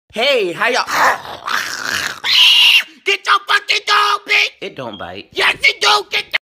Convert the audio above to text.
Hey, how y'all? Get your fucking dog, bitch! It don't bite. Yes, it do! Get